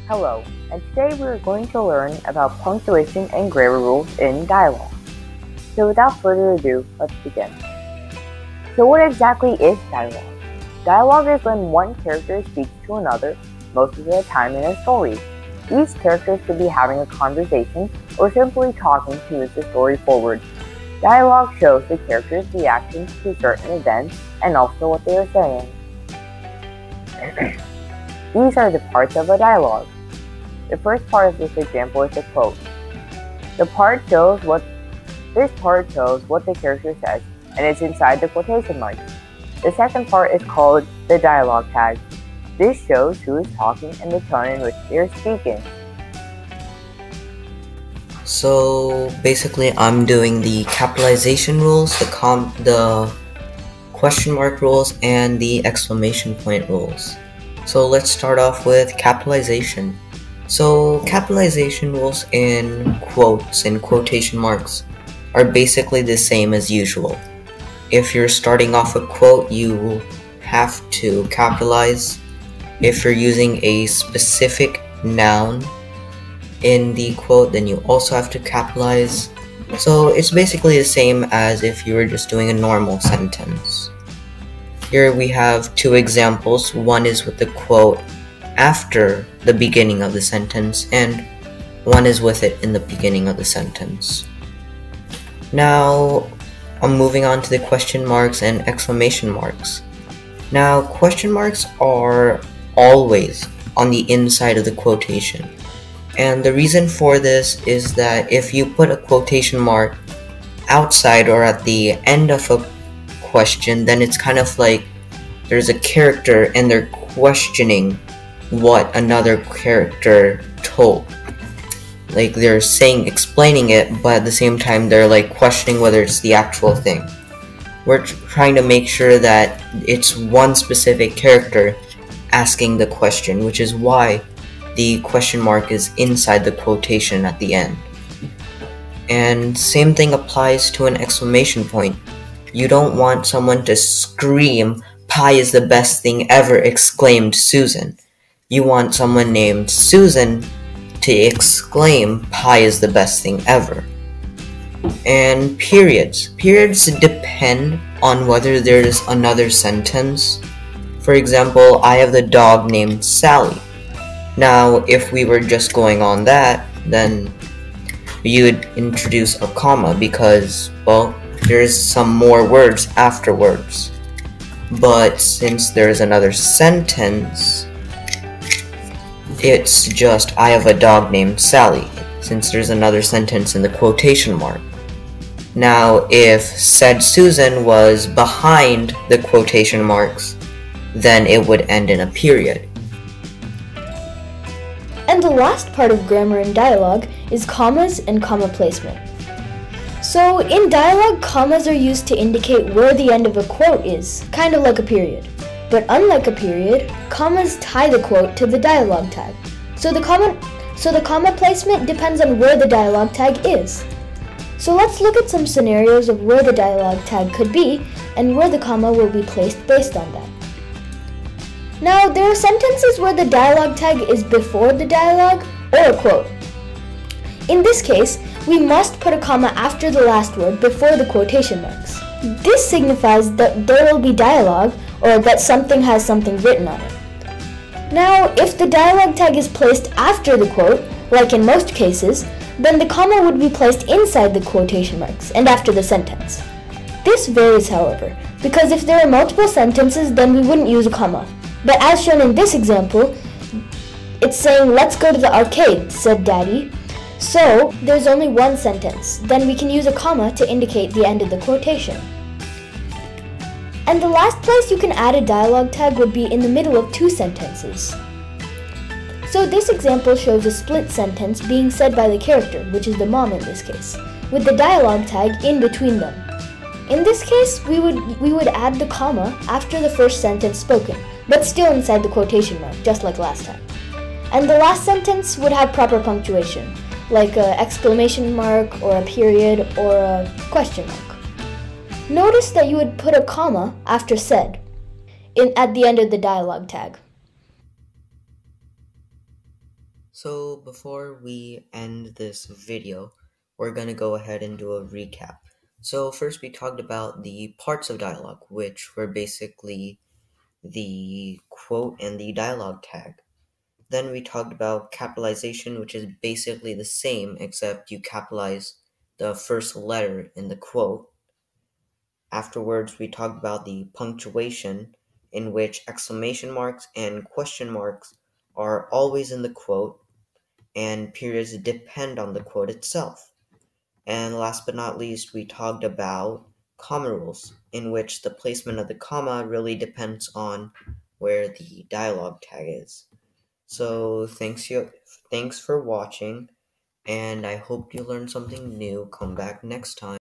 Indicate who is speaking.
Speaker 1: Hello, and today we are going to learn about punctuation and grammar rules in dialogue. So without further ado, let's begin. So what exactly is dialogue? Dialogue is when one character speaks to another, most of the time in a story. These characters could be having a conversation or simply talking to move the story forward. Dialogue shows the characters' reactions to certain events and also what they are saying. These are the parts of a dialogue. The first part of this example is the quote. This part shows what the character says, and it's inside the quotation marks. The second part is called the dialogue tag. This shows who is talking and the tone in which they are speaking.
Speaker 2: So basically I'm doing the capitalization rules, the question mark rules, and the exclamation point rules. So let's start off with capitalization. So capitalization rules in quotes and quotation marks are basically the same as usual. If you're starting off a quote, you have to capitalize. If you're using a specific noun in the quote, then you also have to capitalize. So it's basically the same as if you were just doing a normal sentence. Here we have two examples. One is with the quote after the beginning of the sentence, and one is with it in the beginning of the sentence. Now I'm moving on to the question marks and exclamation marks. Now question marks are always on the inside of the quotation, and the reason for this is that if you put a quotation mark outside or at the end of a question, then it's kind of like there's a character and they're questioning what another character told. Like they're explaining it, but at the same time they're like questioning whether it's the actual thing. We're trying to make sure that it's one specific character asking the question, which is why the question mark is inside the quotation at the end. And same thing applies to an exclamation point. You don't want someone to scream, "Pie is the best thing ever," exclaimed Susan. You want someone named Susan to exclaim, "Pie is the best thing ever." And periods. Periods depend on whether there's another sentence. For example, I have the dog named Sally. Now, if we were just going on that, then you would introduce a comma because, well, there's some more words afterwards. But since there's another sentence, it's just I have a dog named Sally, since there's another sentence in the quotation mark. Now, if said Susan was behind the quotation marks, then it would end in a period.
Speaker 3: And the last part of grammar and dialogue is commas and comma placement. So in dialogue, commas are used to indicate where the end of a quote is, kind of like a period. But unlike a period, commas tie the quote to the dialogue tag. So the comma placement depends on where the dialogue tag is. So let's look at some scenarios of where the dialogue tag could be and where the comma will be placed based on that. Now, there are sentences where the dialogue tag is before the dialogue or a quote. In this case, we must put a comma after the last word before the quotation marks. This signifies that there will be dialogue or that something has something written on it. Now, if the dialogue tag is placed after the quote, like in most cases, then the comma would be placed inside the quotation marks and after the sentence. This varies, however, because if there are multiple sentences, then we wouldn't use a comma. But as shown in this example, it's saying, "Let's go to the arcade," said Daddy. So, there's only one sentence. Then we can use a comma to indicate the end of the quotation. And the last place you can add a dialogue tag would be in the middle of two sentences. So this example shows a split sentence being said by the character, which is the mom in this case, with the dialogue tag in between them. In this case, we would add the comma after the first sentence spoken, but still inside the quotation mark, just like last time. And the last sentence would have proper punctuation, like an exclamation mark or a period or a question mark. Notice that you would put a comma after said at the end of the dialogue tag.
Speaker 2: So before we end this video, we're going to go ahead and do a recap. So first we talked about the parts of dialogue, which were basically the quote and the dialogue tag. Then we talked about capitalization, which is basically the same except you capitalize the first letter in the quote. Afterwards, we talked about the punctuation, in which exclamation marks and question marks are always in the quote, and periods depend on the quote itself. And last but not least, we talked about comma rules, in which the placement of the comma really depends on where the dialogue tag is. So thanks for watching, and I hope you learned something new. Come back next time.